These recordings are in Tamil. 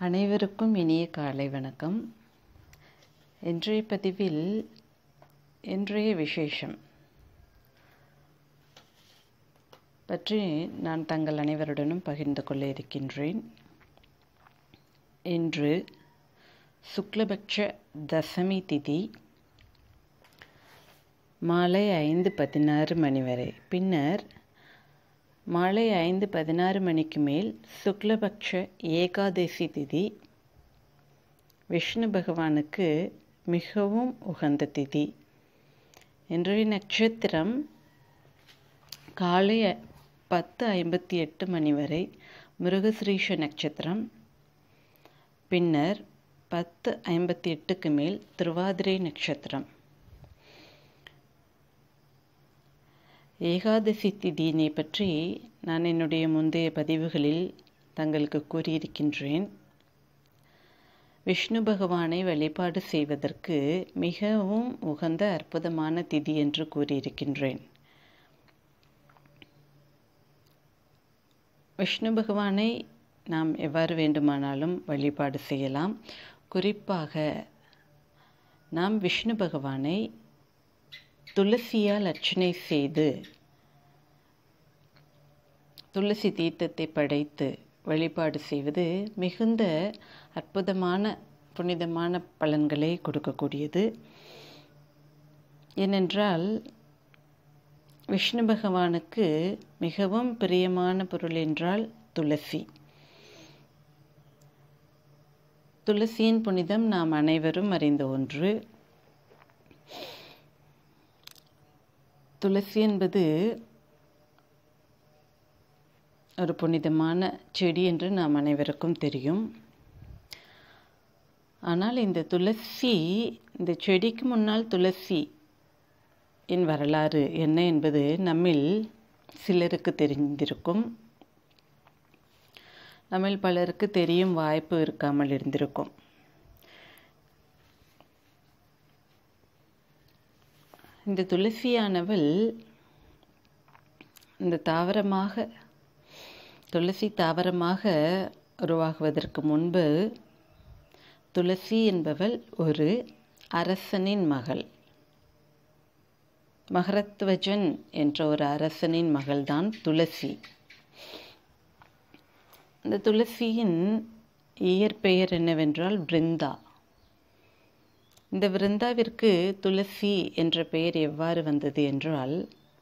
அனைவருக்கும் இனிய காலை வணக்கம். இன்றைய பதிவில் இன்றைய விசேஷம் பற்றி நான் தங்கள் அனைவருடனும் பகிர்ந்து கொள்ள இருக்கின்றேன். இன்று சுக்லபக்ஷ தசமி திதி மாலை 5:16 மணி வரை, பின்னர் மாலை 5:16 மணிக்கு மேல் சுக்லபக்ஷ ஏகாதசி திதி. விஷ்ணு பகவானுக்கு மிகவும் உகந்த திதி. இன்றைய நட்சத்திரம் காலை 10:58 மணி வரை மிருகஸ்ரீஷ நட்சத்திரம், பின்னர் 10:58க்கு மேல் திருவாதிரை நட்சத்திரம். ஏகாதசி திதியினை பற்றி நான் என்னுடைய முந்தைய பதிவுகளில் தங்களுக்கு கூறியிருக்கின்றேன். விஷ்ணு பகவானை வழிபாடு செய்வதற்கு மிகவும் உகந்த அற்புதமான திதி என்று கூறியிருக்கின்றேன். விஷ்ணு பகவானை நாம் எவ்வாறு வேண்டுமானாலும் வழிபாடு செய்யலாம். குறிப்பாக நாம் விஷ்ணு பகவானை துளசியால் அர்ச்சனை செய்து துளசி தீர்த்தத்தை படைத்து வழிபாடு செய்வது மிகுந்த அற்புதமான புனிதமான பலன்களை கொடுக்கக்கூடியது. ஏனென்றால் விஷ்ணு பகவானுக்கு மிகவும் பிரியமான பொருள் என்றால் துளசி. துளசியின் புனிதம் நாம் அனைவரும் அறிந்த ஒன்று. துளசி என்பது ஒரு புனிதமான செடி என்று நாம் அனைவருக்கும் தெரியும். ஆனால் இந்த துளசி, இந்த செடிக்கு முன்னால் துளசி என் வரலாறு என்ன என்பது நம்மில் சிலருக்கு தெரிந்திருக்கும், நம்மில் பலருக்கு தெரியும் வாய்ப்பு இருக்காமல் இருந்திருக்கும். இந்த துளசியானவள் இந்த துளசி தாவரமாக உருவாகுவதற்கு முன்பு துளசி என்பவள் ஒரு அரசனின் மகள். மகரத்வஜன் என்ற ஒரு அரசனின் மகள்தான் துளசி. இந்த துளசியின் இயற்பெயர் என்னவென்றால் விருந்தா. இந்த விருந்தாவிற்கு துளசி என்ற பெயர் எவ்வாறு வந்தது என்றால்,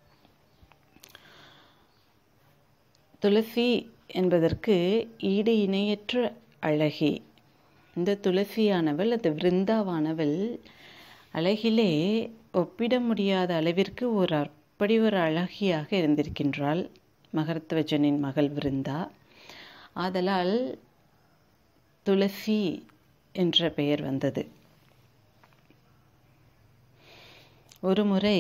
துளசி என்பதற்கு ஈடு இணையற்ற அழகி. இந்த துளசியானவள், அந்த விருந்தாவானவள் அழகிலே ஒப்பிட முடியாத அளவிற்கு அப்படி ஒரு அழகியாக இருந்திருக்கின்றாள். மகரத்வஜனின் மகள் விருந்தா. ஆதலால் துளசி என்ற பெயர் வந்தது. ஒரு முறை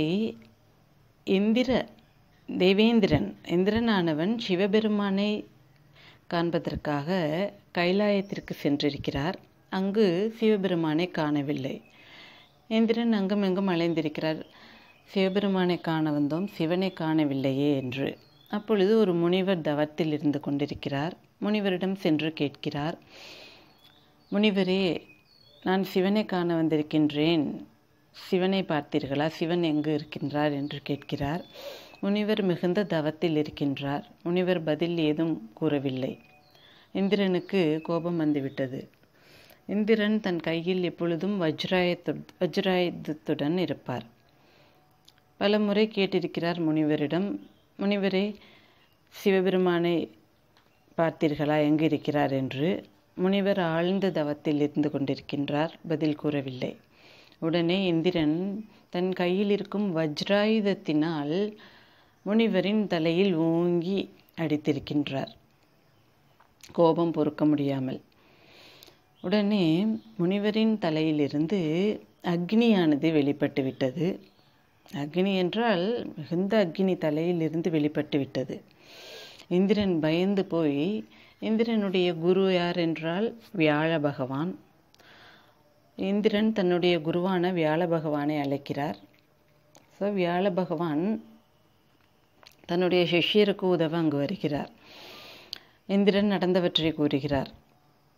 இந்திரனானவன் சிவபெருமானை காண்பதற்காக கைலாயத்திற்கு சென்றிருக்கிறார். அங்கு சிவபெருமானை காணவில்லை. இந்திரன் அங்குமெங்கும் அலைந்திருக்கிறார். சிவபெருமானை காண வந்தோம், சிவனை காணவில்லையே என்று. அப்பொழுது ஒரு முனிவர் தவத்தில் இருந்து கொண்டிருக்கிறார். முனிவரிடம் சென்று கேட்கிறார், முனிவரே, நான் சிவனை காண வந்திருக்கின்றேன், சிவனை பார்த்தீர்களா? சிவன் எங்கு இருக்கின்றார் என்று கேட்கிறார். முனிவர் மிகுந்த தவத்தில் இருக்கின்றார். முனிவர் பதில் ஏதும் கூறவில்லை. இந்திரனுக்கு கோபம் வந்துவிட்டது. இந்திரன் தன் கையில் எப்பொழுதும் வஜ்ராயுதத்துடன் இருப்பார். பல முறை கேட்டிருக்கிறார் முனிவரிடம், முனிவரே, சிவபெருமானை பார்த்தீர்களா, எங்கு இருக்கிறார் என்று. முனிவர் ஆழ்ந்த தவத்தில் இருந்து கொண்டிருக்கின்றார், பதில் கூறவில்லை. உடனே இந்திரன் தன் கையில் இருக்கும் வஜ்ராயுதத்தினால் முனிவரின் தலையில் ஓங்கி அடித்திருக்கின்றார், கோபம் பொறுக்க முடியாமல். உடனே முனிவரின் தலையிலிருந்து அக்னியானது வெளிப்பட்டு விட்டது. அக்னி என்றால் மிகுந்த அக்னி தலையிலிருந்து வெளிப்பட்டு விட்டது. இந்திரன் பயந்து போய், இந்திரனுடைய குரு யார் என்றால் வியாழ பகவான். இந்திரன் தன்னுடைய குருவான வியாழ பகவானை அழைக்கிறார். வியாழ பகவான் தன்னுடைய சிஷ்யருக்கு உதவ அங்கு வருகிறார். இந்திரன் நடந்தவற்றை கூறுகிறார்.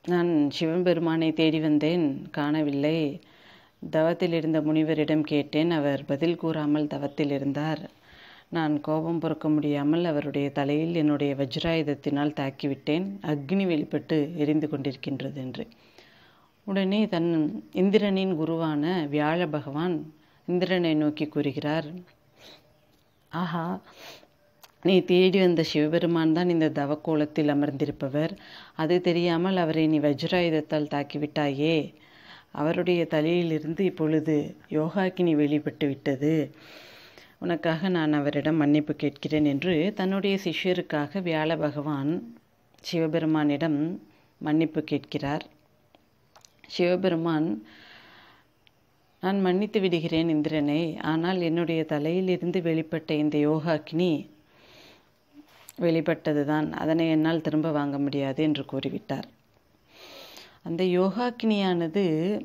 நான் சிவபெருமானை தேடி வந்தேன், காணவில்லை. தவத்தில் இருந்த முனிவரிடம் கேட்டேன், அவர் பதில் கூறாமல் தவத்தில் இருந்தார். நான் கோபம் பொறுக்க முடியாமல் அவருடைய தலையில் என்னுடைய வஜ்ராயுதத்தினால் தாக்கிவிட்டேன். அக்னி வெளிப்பட்டு எரிந்து கொண்டிருக்கின்றது என்று. உடனே இந்திரனின் குருவான வியாழ பகவான் இந்திரனை நோக்கி கூறுகிறார், ஆஹா, நீ தேடி வந்த சிவபெருமான் தான் இந்த தவக்கோலத்தில் அமர்ந்திருப்பவர். அது தெரியாமல் அவரை நீ வஜ்ராயுதத்தால் தாக்கிவிட்டாயே. அவருடைய தலையிலிருந்து இப்பொழுது யோகாக்கினி வெளிப்பட்டு விட்டது. உனக்காக நான் அவரிடம் மன்னிப்பு கேட்கிறேன் என்று தன்னுடைய சிஷ்யருக்காக வியாழ பகவான் சிவபெருமானிடம் மன்னிப்பு கேட்கிறார். சிவபெருமான், நான் மன்னித்து விடுகிறேன் இந்திரனை, ஆனால் என்னுடைய தலையிலிருந்து வெளிப்பட்ட இந்த யோகாக்கினி வெளிப்பட்டதுதான், அதனை என்னால் திரும்ப வாங்க முடியாது என்று கூறிவிட்டார். அந்த யோகாக்கினியானது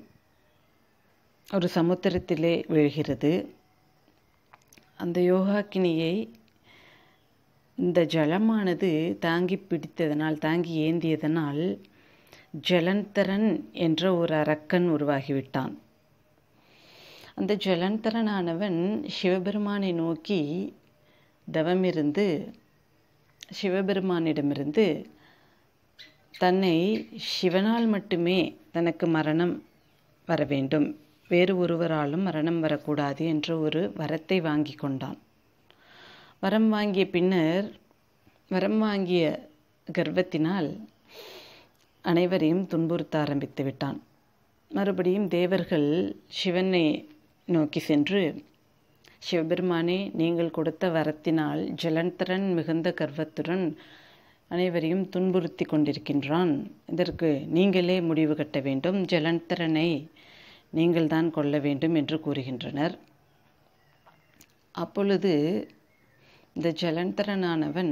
ஒரு சமுத்திரத்திலே விழுகிறது. அந்த யோகாக்கினியை இந்த ஜலமானது தாங்கி பிடித்ததனால், தாங்கி ஏந்தியதனால் ஜலந்தரன் என்ற ஒரு அரக்கன் உருவாகிவிட்டான். அந்த ஜலந்தரனானவன் சிவபெருமானை நோக்கி தவமிருந்து சிவபெருமானிடமிருந்து தன்னை சிவனால் மட்டுமே தனக்கு மரணம் வர வேண்டும், வேறு ஒருவராலும் மரணம் வரக்கூடாது என்ற ஒரு வரத்தை வாங்கி கொண்டான். வரம் வாங்கிய பின்னர் வரம் வாங்கிய கர்வத்தினால் அனைவரையும் துன்புறுத்த ஆரம்பித்து விட்டான். மறுபடியும் தேவர்கள் சிவனை நோக்கி சென்று, சிவபெருமானே, நீங்கள் கொடுத்த வரத்தினால் ஜலந்தரன் மிகுந்த கர்வத்துடன் அனைவரையும் துன்புறுத்தி கொண்டிருக்கின்றான். இதற்கு நீங்களே முடிவு கட்ட வேண்டும், ஜலந்தரனை நீங்கள் தான் கொல்ல வேண்டும் என்று கூறுகின்றனர். அப்பொழுது இந்த ஜலந்தரனானவன்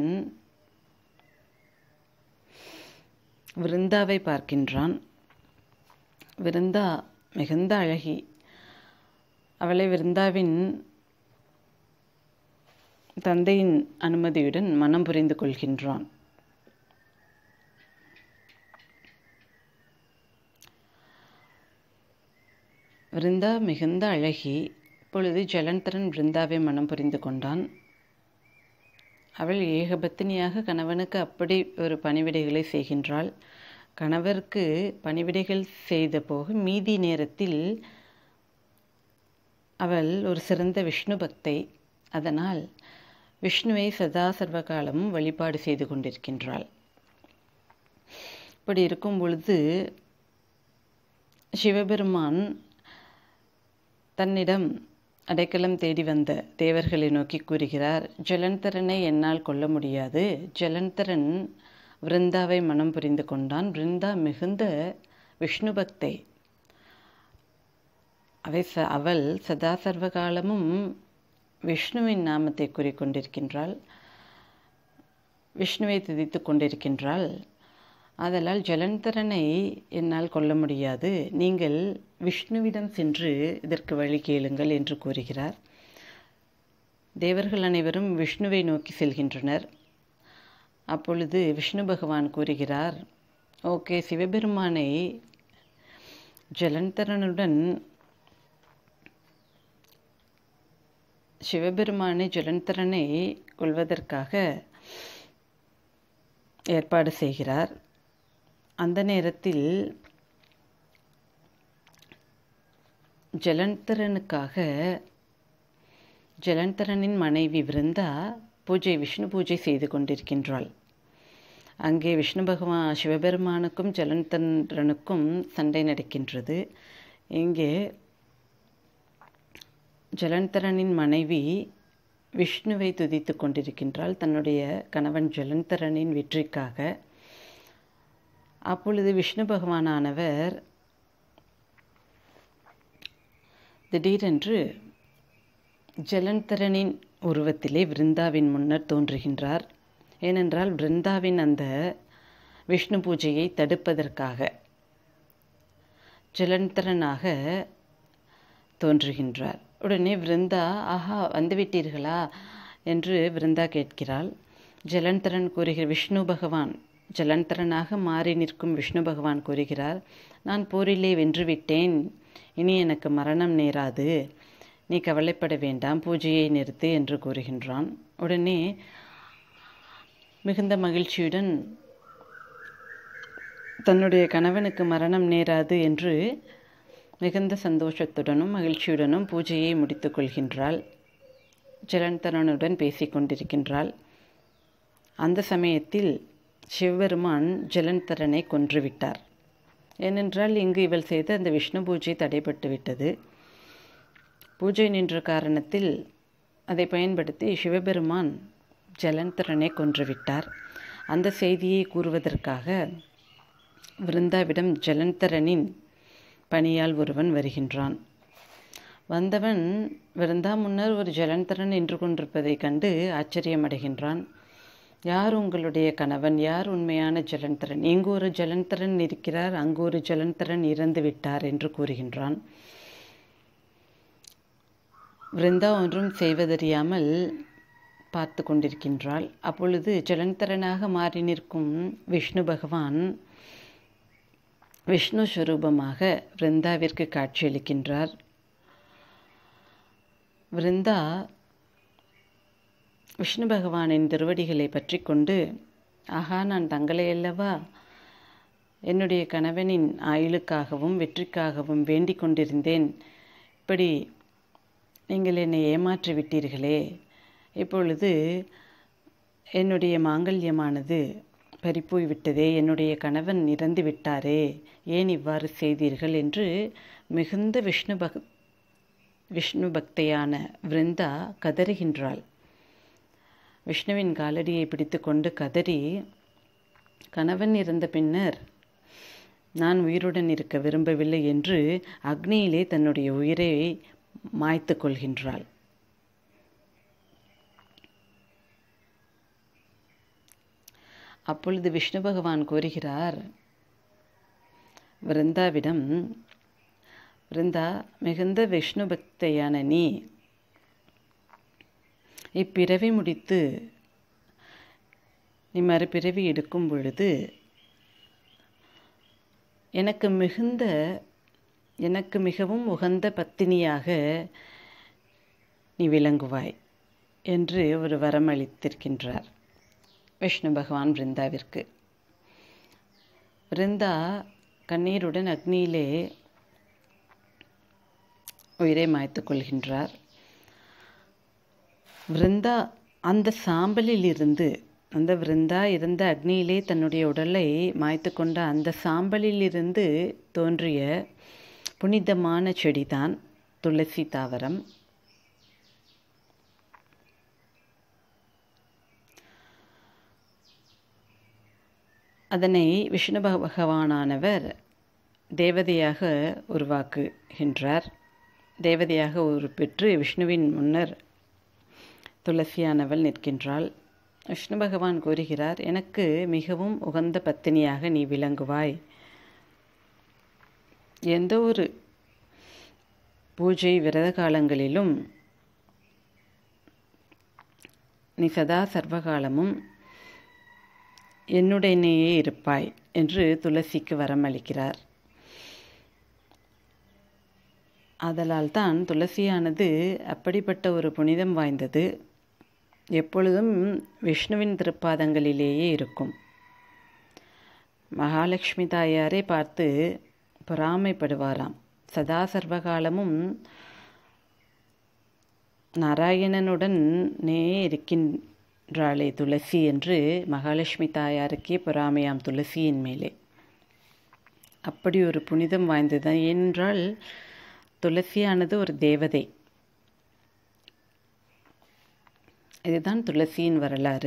விருந்தாவை பார்க்கின்றான். விருந்தா மிகுந்த அழகி. அவளை விருந்தாவின் தந்தையின் அனுமதியுடன் மனம் புரிந்து கொள்கின்றான். விருந்தா மிகுந்த அழகி. இப்பொழுது ஜலந்தரன் விருந்தாவை மனம் புரிந்து கொண்டான். அவள் ஏகபத்தினியாக கணவனுக்கு அப்படி ஒரு பணிவிடைகளை செய்கின்றாள். கணவருக்கு பணிவிடைகள் செய்த போக மீதி நேரத்தில் அவள் ஒரு சிறந்த விஷ்ணு பக்தை. அதனால் விஷ்ணுவை சதா சர்வ காலமும் வழிபாடு செய்து கொண்டிருக்கின்றாள். இப்படி இருக்கும் பொழுது சிவபெருமான் தன்னிடம் அடைக்கலம் தேடி வந்த தேவர்களை நோக்கி கூறுகிறார், ஜலந்தரனை என்னால் கொல்ல முடியாது. ஜலந்தரன் விருந்தாவை மனம் புரிந்து கொண்டான். விருந்தா மிகுந்த விஷ்ணு பக்தை. அவள் சதா சர்வ காலமும் விஷ்ணுவின் நாமத்தை கூறிக்கொண்டிருக்கின்றாள், விஷ்ணுவை துதித்து கொண்டிருக்கின்றாள். ஆதலால் ஜலந்தரனை என்னால் கொல்ல முடியாது, நீங்கள் விஷ்ணுவிடம் சென்று இதற்கு வழி கேளுங்கள் என்று கூறுகிறார். தேவர்கள் அனைவரும் விஷ்ணுவை நோக்கி செல்கின்றனர். அப்பொழுது விஷ்ணு பகவான் கூறுகிறார், ஓகே, சிவபெருமானை ஜலந்தரனை கொல்வதற்காக ஏற்பாடு செய்கிறார். அந்த நேரத்தில் ஜலந்தரனின் மனைவி விருந்தா விஷ்ணு பூஜை செய்து கொண்டிருக்கின்றாள். அங்கே சிவபெருமானுக்கும் ஜலந்தரனுக்கும் சண்டை நடக்கின்றது. இங்கே ஜலந்தரனின் மனைவி விஷ்ணுவை துதித்து கொண்டிருக்கின்றாள், தன்னுடைய கணவன் ஜலந்தரனின் வெற்றிக்காக. அப்பொழுது விஷ்ணு பகவானானவர் திடீரென்று ஜலந்தரனின் உருவத்திலே விருந்தாவின் முன்னர் தோன்றுகின்றார். ஏனென்றால் விருந்தாவின் அந்த விஷ்ணு பூஜையை தடுப்பதற்காக ஜலந்தரனாக தோன்றுகின்றார். உடனே விருந்தா, ஆஹா, வந்துவிட்டீர்களா என்று விருந்தா கேட்கிறாள். ஜலந்தரன் கூறுகிற, விஷ்ணு பகவான் ஜலந்தரனாக மாறி நிற்கும் விஷ்ணு பகவான் கூறுகிறார், நான் போரிலே வென்றுவிட்டேன், இனி எனக்கு மரணம் நேராது, நீ கவலைப்பட வேண்டாம், பூஜையை நிறுத்து என்று கூறுகின்றான். உடனே மிகுந்த மகிழ்ச்சியுடன் தன்னுடைய கணவனுக்கு மரணம் நேராது என்று மிகுந்த சந்தோஷத்துடனும் மகிழ்ச்சியுடனும் பூஜையை முடித்து கொள்கின்றாள். ஜலந்தரனுடன் பேசிக்கொண்டிருக்கின்றாள். அந்த சமயத்தில் சிவபெருமான் ஜலந்தரனை கொன்றுவிட்டார். ஏனென்றால் இங்கு இவள் செய்த அந்த விஷ்ணு பூஜை தடைபட்டு விட்டது. பூஜை நின்ற காரணத்தில் அதை பயன்படுத்தி சிவபெருமான் ஜலந்தரனை கொன்றுவிட்டார். அந்த செய்தியை கூறுவதற்காக விருந்தாவிடம் ஜலந்தரனின் பணியால் ஒருவன் வருகின்றான். வந்தவன் விருந்தா முன்னர் ஒரு ஜலந்தரன் நின்று கொண்டிருப்பதைக் கண்டு ஆச்சரியமடைகின்றான். யார் உங்களுடைய கணவன்? யார் உண்மையான ஜலந்தரன்? இங்கு ஒரு ஜலந்தரன் இருக்கிறார், அங்கு ஒரு ஜலந்தரன் இறந்து விட்டார் என்று கூறுகின்றான். விருந்தா ஒன்றும் செய்வதறியாமல் பார்த்து கொண்டிருக்கின்றாள். அப்பொழுது ஜலந்தரனாக மாறி நிற்கும் விஷ்ணு பகவான் விஷ்ணு ஸ்வரூபமாக விருந்தாவிற்கு காட்சியளிக்கின்றார். விருந்தா விஷ்ணு பகவானின் திருவடிகளை பற்றி கொண்டு, ஆகா, நான் தங்களை அல்லவா என்னுடைய கணவனின் ஆயுளுக்காகவும் வெற்றிக்காகவும் வேண்டிக் கொண்டிருந்தேன். இப்படி நீங்கள் என்னை ஏமாற்றி விட்டீர்களே, இப்பொழுது என்னுடைய மாங்கல்யமானது பறிப்போய் விட்டதே, என்னுடைய கணவன் இறந்து விட்டாரே, ஏன் இவ்வாறு செய்தீர்கள் என்று மிகுந்த விஷ்ணு பக்தையான விருந்தா கதறுகின்றாள். விஷ்ணுவின் காலடியை பிடித்து கொண்டு கதறி, கணவன் இறந்த பின்னர் நான் உயிருடன் இருக்க விரும்பவில்லை என்று அக்னியிலே தன்னுடைய உயிரை மாய்த்து கொள்கின்றாள். அப்பொழுது விஷ்ணு பகவான் கூறுகிறார் விருந்தாவிடம், விருந்தா, மிகுந்த விஷ்ணு பக்தையான நீ இப்பிறவி முடித்து நீ மறுபிறவி எடுக்கும் பொழுது எனக்கு மிகவும் உகந்த பத்தினியாக நீ விளங்குவாய் என்று ஒரு வரம் அளித்திருக்கின்றார் விஷ்ணு பகவான் விருந்தாவிற்கு. விருந்தா கண்ணீருடன் அக்னியிலே உயிரை மாய்த்து கொள்கின்றார். விருந்தா அந்த சாம்பலில் இருந்து, அந்த விருந்தா இருந்த அக்னியிலே தன்னுடைய உடலை மாய்த்து கொண்ட அந்த சாம்பலில் இருந்து தோன்றிய புனிதமான செடிதான் துளசி தாவரம். அதனை விஷ்ணு பகவானானவர் தேவதையாக உருவாக்குகின்றார். தேவதையாக உருப்பெற்று விஷ்ணுவின் முன்னர் துளசியானவள் நிற்கின்றாள். விஷ்ணு பகவான் கூறுகிறார், எனக்கு மிகவும் உகந்த பத்தினியாக நீ விளங்குவாய். எந்த ஒரு பூஜை விரத காலங்களிலும் நீ சதா சர்வகாலமும் என்னுடனேயே இருப்பாய் என்று துளசிக்கு வரம் அளிக்கிறார். ஆதலால் தான் துளசியானது அப்படிப்பட்ட ஒரு புனிதம் வாய்ந்தது. எப்பொழுதும் விஷ்ணுவின் திருப்பாதங்களிலேயே இருக்கும். மகாலட்சுமி தாயாரை பார்த்து பொறாமைப்படுவாராம். சதா சர்வகாலமும் நாராயணனுடன் இருக்கின்றாளே துளசி என்று மகாலட்சுமி தாயாருக்கே பொறாமையாம் துளசியின் மேலே. அப்படி ஒரு புனிதம் வாய்ந்தது. ஏனென்றால் துளசியானது ஒரு தேவதை. இதுதான் துளசியின் வரலாறு.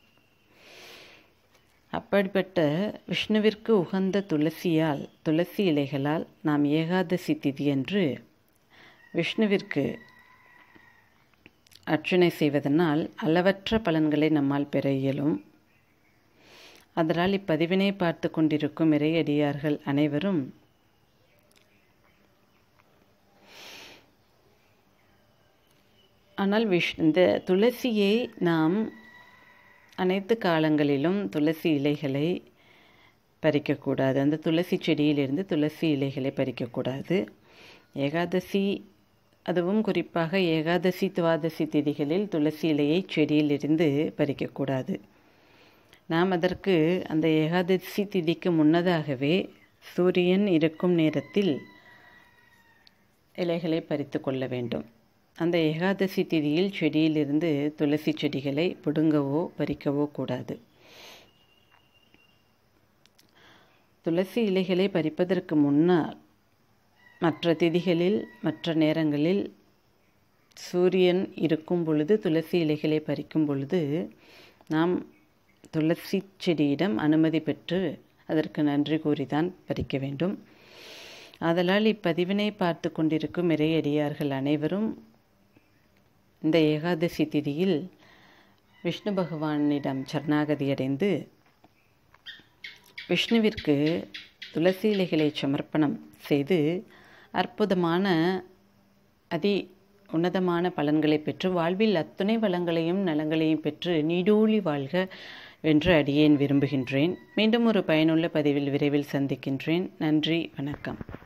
அப்படிப்பட்ட விஷ்ணுவிற்கு உகந்த துளசி இலைகளால் நாம் ஏகாதசி திதியன்று விஷ்ணுவிற்கு அர்ச்சனை செய்வதனால் அளவற்ற பலன்களை நம்மால் பெற இயலும். அதனால் இப்பதிவினை பார்த்து கொண்டிருக்கும் இறையடியார்கள் அனைவரும் ஆனால் இந்த துளசியை நாம் அனைத்து காலங்களிலும் துளசி இலைகளை பறிக்கக்கூடாது. அந்த துளசி செடியிலிருந்து துளசி இலைகளை பறிக்கக்கூடாது. ஏகாதசி, அதுவும் குறிப்பாக ஏகாதசி துவாதசி திதிகளில் துளசி இலையை செடியிலிருந்து பறிக்கக்கூடாது. நாம் அதற்கு அந்த ஏகாதசி திதிக்கு முன்னதாகவே சூரியன் இருக்கும் நேரத்தில் இலைகளை பறித்து கொள்ள வேண்டும். அந்த ஏகாதசி திதியில் செடியிலிருந்து துளசி செடிகளை பிடுங்கவோ பறிக்கவோ கூடாது. துளசி இலைகளை பறிப்பதற்கு முன்னால் மற்ற திதிகளில் மற்ற நேரங்களில் சூரியன் இருக்கும் பொழுது துளசி இலைகளை பறிக்கும் பொழுது நாம் துளசி செடியிடம் அனுமதி பெற்று அதற்கு நன்றி கூறிதான் பறிக்க வேண்டும். ஆதலால் இப்பதிவினை பார்த்து கொண்டிருக்கும் இறையடியார்கள் அனைவரும் இந்த ஏகாதசி திதியில் விஷ்ணு பகவானிடம் சரணாகதி அடைந்து விஷ்ணுவிற்கு துளசி இலைகளை சமர்ப்பணம் செய்து அற்புதமான அதி உன்னதமான பலன்களை பெற்று வாழ்வில் அத்துணை வளங்களையும் நலங்களையும் பெற்று நீடூழி வாழ்க என்று அடியேன் விரும்புகின்றேன். மீண்டும் ஒரு பயனுள்ள பதிவில் விரைவில் சந்திக்கின்றேன். நன்றி, வணக்கம்.